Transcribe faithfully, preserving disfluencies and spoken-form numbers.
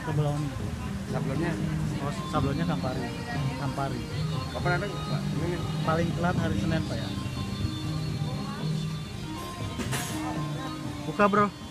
retractable awning. Sablonnya? Oh, sablonnya Campari. Campari. Kapan ada Pak? Ini Paling telat hari Senin Pak ya. Buka bro.